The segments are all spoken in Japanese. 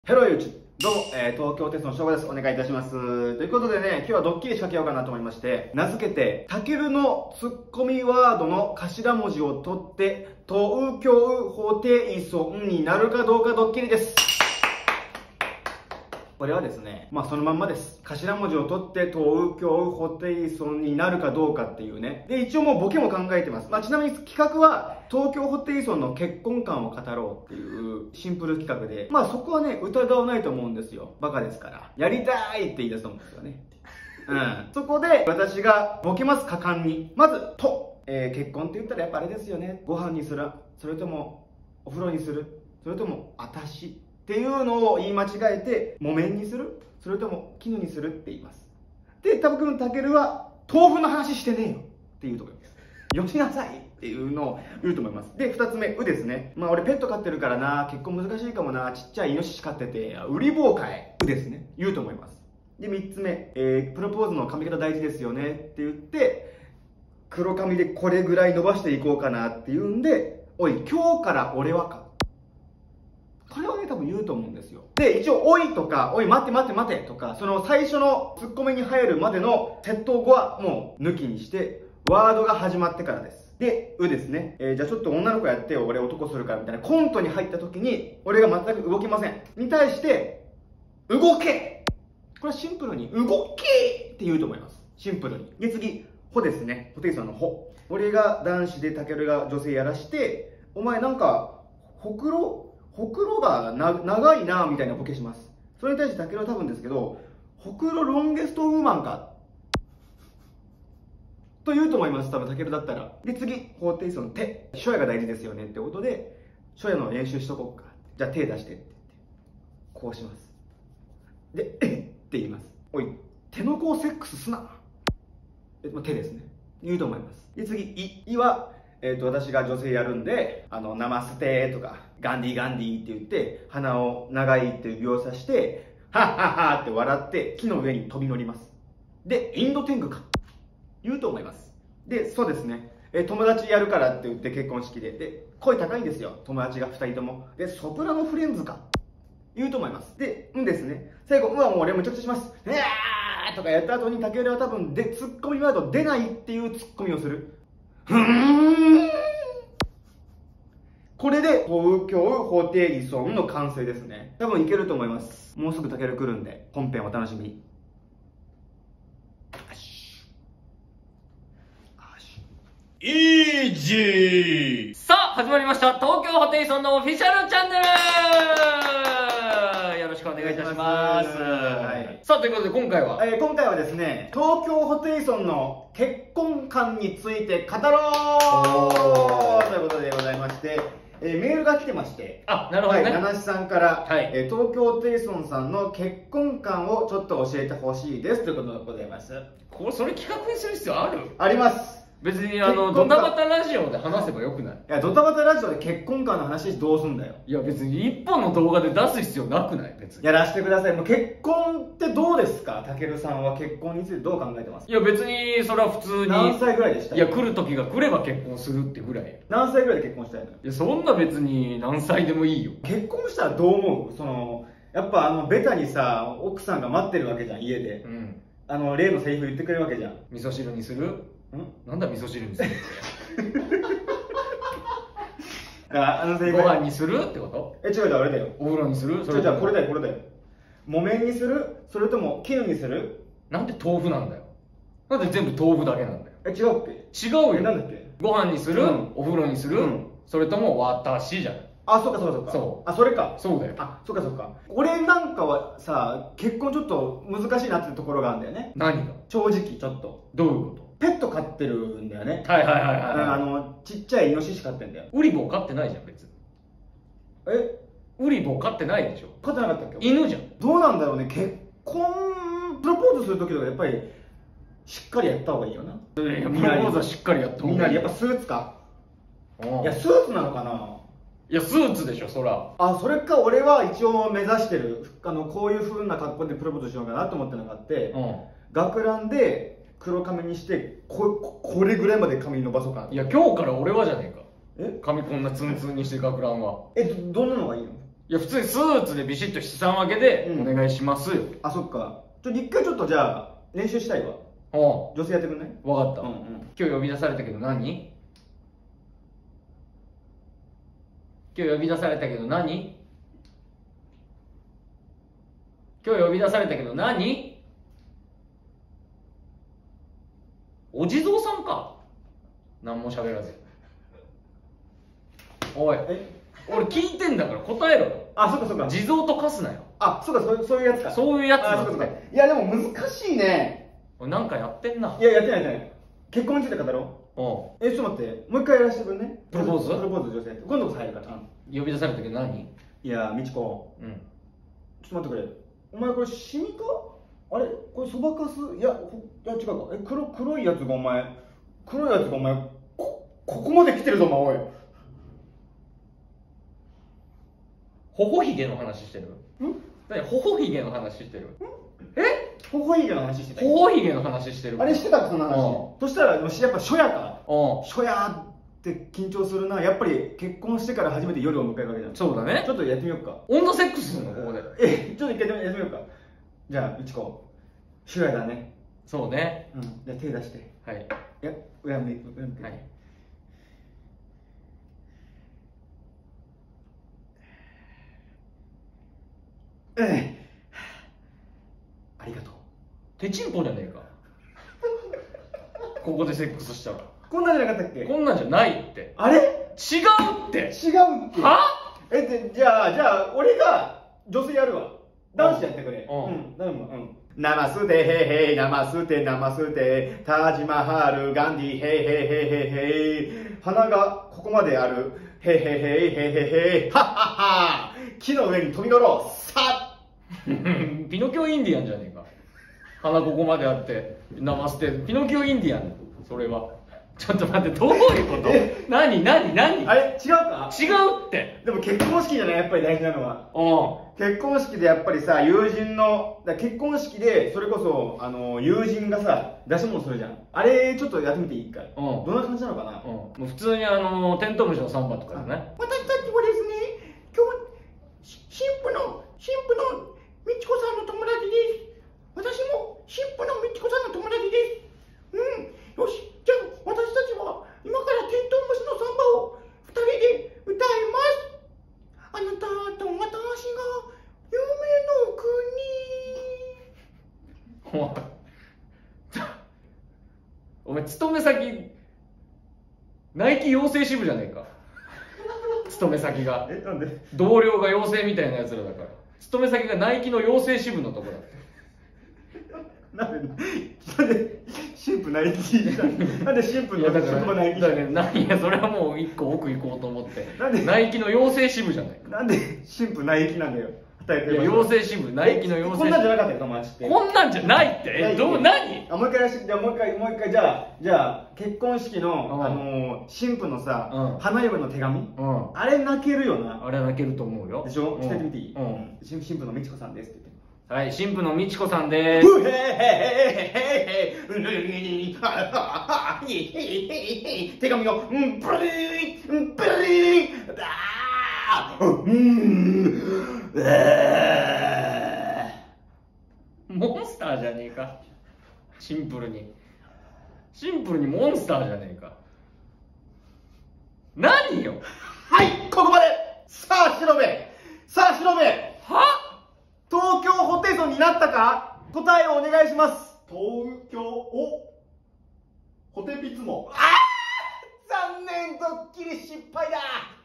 ヘロイウチどうも、東京テストの翔吾です。お願いいたします。ということでね、今日はドッキリ仕掛けようかなと思いまして、名付けて、たけるのツッコミワードの頭文字を取って、東京ホテイソンになるかどうかドッキリです。これはですね、そのまんまです。頭文字を取って東京ホテイソンになるかどうかっていうね。で、一応もうボケも考えてます。ちなみに企画は、東京ホテイソンの結婚観を語ろうっていうシンプル企画で、そこはね、疑わないと思うんですよ。バカですから。やりたいって言い出すと思うんですよね。そこで、私がボケます、果敢に。まず、結婚って言ったらやっぱあれですよね。ご飯にする。それとも、お風呂にする。それとも、あたし。っていうのを言い間違えて、木綿にする？それとも絹にするって言います。で、多分たけるは、豆腐の話してねえよって言うと思います。よしなさいっていうのを言うと思います。で、二つ目、うですね。俺ペット飼ってるからな、結婚難しいかもな、ちっちゃいイノシシ飼ってて、売り棒かえ。うですね。言うと思います。で、三つ目、プロポーズの髪型大事ですよねって言って、黒髪でこれぐらい伸ばしていこうかなって言うんで、おい、今日から俺はか。これをね、多分言うと思うんですよ。で、一応、おいとか、おい、待て待て待てとか、その最初のツッコミに入るまでの窃盗語はもう抜きにして、ワードが始まってからです。で、うですね。じゃあちょっと女の子やってよ、俺男するからみたいなコントに入った時に、俺が全く動きません。に対して、動け！これはシンプルに、動け！って言うと思います。シンプルに。で、次、ほですね。ホテイソンのほ。俺が男子でタケルが女性やらして、お前なんか、ほくろが長いなみたいなボケします。それに対してタケルは多分ですけど、ほくろロンゲストウーマンかと言うと思います。多分タケルだったら。で、次、ホテイソンの手。初夜が大事ですよねってことで、初夜の練習しとこうか。じゃあ手出してって言って。こうします。で、って言います。おい、手の甲セックスすな。手ですね。言うと思います。で、次、いは、私が女性やるんで、ナマステとか、ガンディガンディって言って、鼻を長いって指をさして、はっはっはって笑って、木の上に飛び乗ります。で、インド天狗か。言うと思います。で、そうですね。友達やるからって言って結婚式で。で、声高いんですよ。友達が2人とも。で、ソプラノフレンズか。言うと思います。で、ですね。最後、はもう俺もちょっとします。とかやった後に、竹浦は多分ツッコミワード出ないっていうツッコミをする。これで東京ホテイソンの完成ですね。多分いけると思います。もうすぐタケル来るんで、本編お楽しみに。 イージー。さあ始まりました東京ホテイソンのオフィシャルチャンネル、よろしくお願いいたします。さあということで今回は今回はですね、東京ホテイソンの結婚観について語ろうということでございまして、メールが来てまして、 なるほどね。 ナナシさんから、 はい、 東京ホテイソンさんの結婚観をちょっと教えてほしいですということでございます。 それ企画にする必要ある？ あります。 別にドタバタラジオで話せばよくない？ いや、ドタバタラジオで結婚観の話どうすんだよ。 いや別に一本の動画で出す必要なくない？別にやらせてください。もう結婚ってどうですか？たけるさんは結婚についてどう考えてますか？ いや別にそれは普通に何歳ぐらいでした？ いや来る時が来れば結婚するってぐらい。 何歳ぐらいで結婚したいの？ いやそんな別に何歳でもいいよ。 結婚したらどう思う？やっぱベタにさ、奥さんが待ってるわけじゃん、家で。例のセリフ言ってくれるわけじゃん。 味噌汁にする？なんだ味噌汁にするってご飯にするってこと？ 違う、あれだよ。 お風呂にする？ 違う、これだよ。木綿にする？それとも絹にする？ なんで豆腐なんだよ。なんで全部豆腐だけなんだよ。 違うっけ？ 違うよ。 なんだっけ？ ご飯にする？お風呂にする？それとも私じゃん。 そうか。それか。 そうだよ。 そうか。俺なんかはさ、結婚ちょっと難しいなってところがあるんだよね。 何が？ 正直ちょっと。 どういうこと？ ペット飼ってるんだよね。 はい。 ちっちゃいイノシシ飼ってんだよ。 ウリボー飼ってないじゃん、別に。ウリボー飼ってないでしょ。 飼ってなかったっけ？ 犬じゃん。 どうなんだろうね。結婚、プロポーズするときとかやっぱり、しっかりやった方がいいよな。 プロポーズはしっかりやった方がいい。 みんなにやっぱスーツか。いや、スーツなのかな？ いや、スーツでしょ、そら。 それか、俺は一応目指してる、こういう風な格好でプロポーズしようかなと思ってなかった。学ランで黒髪にして、これぐらいまで髪伸ばそうかな。 いや、今日から俺はじゃねえか。髪こんなツンツンにして学ランは。 どんなのがいいの？ いいや、普通にスーツでビシッと七三分けでお願いしますよ。 あ、そっか。一回ちょっとじゃあ、練習したいわ。 お女性やってくんない？ う、わかった。 うんうん。 今日呼び出されたけど何？今日呼び出されたけど何？今日呼び出されたけど何？お地蔵さんか。何も喋らず。おい、俺聞いてんだから答えろよ。 あ、そっかそっか。 地蔵と化すなよ。 あ、そっか、そういうやつか。 そういうやつあ、 なんそっかそっか。 だって。 いや、でも難しいね。 おい、なんかやってんな。 いや、やってない。結婚について語ろおう。ちょっと待って。もう一回やらせてくんね。 プロポーズプロポーズ女性。今度こそ入るから。 呼び出されたけど何？ いや、みちこ。 うん。 ちょっと待ってくれ。お前これシミか？あれこれそばかす？いや違うか。黒いやつがお前、ここまで来てるぞ、お前、おい。 ほほひげの話してる？何ほほひげの話してる？ ほほひげの話してた。 ほほひげの話してる？ あれしてたその話。そしたら、やっぱ初夜か。 うん。 初夜って緊張するな。やっぱり結婚してから初めて夜を迎えるわけじゃん。 そうだね。 ちょっとやってみようか。 温度セックスするのここで。 ちょっと一回やってみようか。じゃあ、みちこ。初夜だね。 そうね。 うん。じゃあ手出して。 はい。 いや、上向いて。 はい。 ありがとう。 手チンポじゃねえか。ここでセックスしたら。 こんなんじゃなかったっけ？ こんなんじゃないって。 あれ？ 違うって。 違うっけ？ は？ じゃあ、俺が女性やるわ。男子やってくれ。頼むわ。ナマステヘイヘイ、ナマステ、タージマハル、ガンディ、ヘイヘイヘイヘイヘイ。鼻がここまである。ヘイヘイヘイヘイヘイヘイ。はっはっは。木の上に飛び乗ろう。さっピノキオインディアンじゃねえか。鼻ここまであって、ナマステ、ピノキオインディアン。それは。ちょっと待って、どういうこと？何あれ違うか？ 違うって。 でも結婚式じゃない、やっぱり大事なのは。結婚式でやっぱりさ、友人の、結婚式でそれこそ友人がさ、出し物するじゃん。あれちょっとやってみていいかい？どんな感じなのかな？ もう普通にテントウムシのサンバとかね。 私たちはですね、今日新婦のみちこさんの友達です。私も新婦のみちこさんの友達です。よし、じゃあ私たちは今からテントウムシのサンバを2人で歌います。あなたと私が夢の国。 お前勤め先ナイキ養成支部じゃねえか。勤め先がなんで？ 同僚が養成みたいなやつらだから。勤め先がナイキの養成支部のところだって。 なんで新婦ナイキなんで新婦の職場ナイキだからいやそれはもう一個奥行こうと思ってナイキの養成支部じゃないか。 なんで新婦ナイキなんだよ。 いや養成支部、ナイキの養成支部。 こんなんじゃなかったよ友達って。 こんなんじゃないって。何？ もう一回じゃあ結婚式の新婦のさ花嫁の手紙、あれ泣けるよな。 あれ泣けると思うよ。 でしょ？伝えてみていい？新婦のみちこさんですって言って。 はい、新婦のみちこさんです。 手紙をブリンモンスターじゃねえか。シンプルにモンスターじゃねえか。何よ。 はい、ここまで。さあしのべは？ 東京ホテイソンになったか？答えをお願いします。東京ホテピツモ。残念、ドッキリ失敗だ。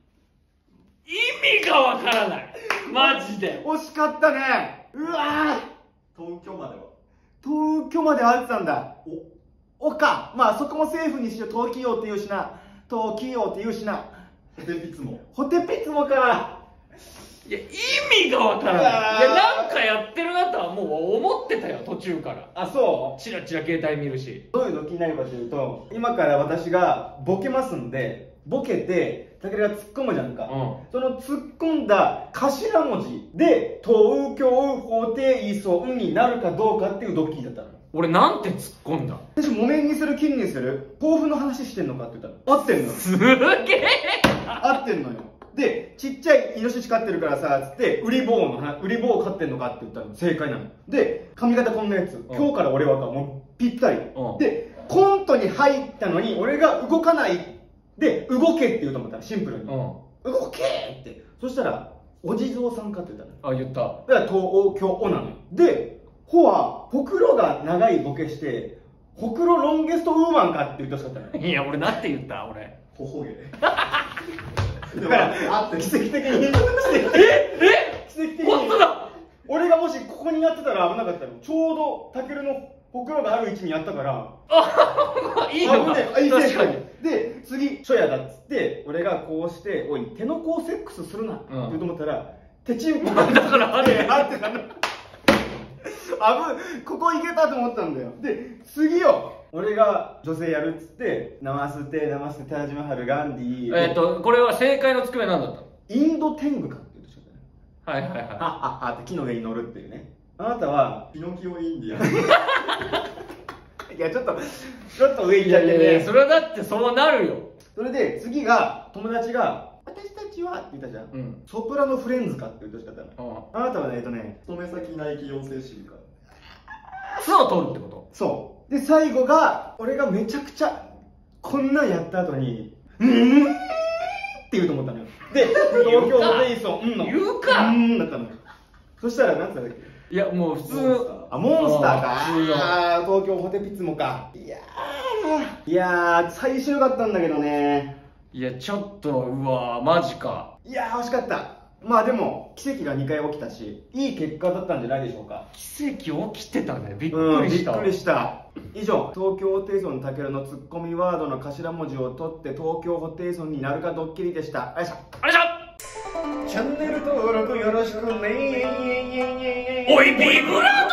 意味がわからない。マジで。 惜しかったね。うわ東京まで歩いてたんだ。おか。まあそこもセーフにしよう。東京って言うしな。ホテピツモか。 いや、意味がわからない。いや、なんかやってるなとはもう思ってたよ、途中から。 あ、そう？ チラチラ携帯見るし。 どういうドッキリになるかというと、今から私がボケますんで、ボケて、武田が突っ込むじゃんか。その突っ込んだ頭文字で、東京ホテイソンになるかどうかっていうドッキリだったの。 俺なんて突っ込んだ？ 私、木綿にする金にする豆腐の話してんのかって言ったの。合ってんのよ。 すげえ合ってんのよ。 で、ちっちゃいイノシシ飼ってるからさ、つって、ウリボウ飼ってんのかって言ったの。正解なの。で、髪型こんなやつ。今日から俺はか、もうぴったり。で、コントに入ったのに、俺が動かない。で、動けって言うと思ったら、シンプルに。動けって。そしたら、お地蔵さんかって言ったの。 あ、言った。 だから、東京おなのよ。で、ほは、ほくろが長いボケして、ほくろロンゲストウーマンかって言ってほしかったの。 いや、俺なんて言った俺。 ほほげ。 だから、あって奇跡的に。奇跡的に。 本当だ。 俺がもしここにやってたら危なかったの。ちょうどタケルのほくろがある位置にやったから。 いいのか。確かに。 で、次、初夜だっつって、俺がこうして、おい、手の甲セックスするなって言うと思ったら、手チンコがだからあってたの。ここ行けたと思ったんだよ。で、次よ。俺が女性やるっつって、ナマステ、タージマハル、ガンディ。 これは正解のつくめなんだったの？ インド天狗かって言うとしかったね。 はいはいはい。 あって木の上に乗るっていうね。あなたは、 ピノキオインディアン。 いや、ちょっと上行っちゃってね。 それはだってそうなるよ。 それで、次が、友達が、私たちはって言ったじゃん。ソプラノフレンズかって言うとしかったの。あなたはね、 勤め先ナイキ養成シルか。 巣を取るってこと？ そう。で、最後が、俺がめちゃくちゃ、こんなんやった後に、って言うと思ったのよ。で、東京ホテイソン、 言うかだったのよ。そしたら、なんつったんだっけ？ いや、もう普通。 モンスターか。東京ホテピツモか。いやー、最初よかったんだけどね。 いや、ちょっと、うわー、マジか。 いやー、惜しかった。まあでも、奇跡が2回起きたし、いい結果だったんじゃないでしょうか。 奇跡起きてたね。びっくりした。 びっくりした。以上、東京ホテイソンたけるのツッコミワードの頭文字を取って東京ホテイソンになるかドッキリでした。よいしょ。チャンネル登録よろしくね。 おい、ビブラーボ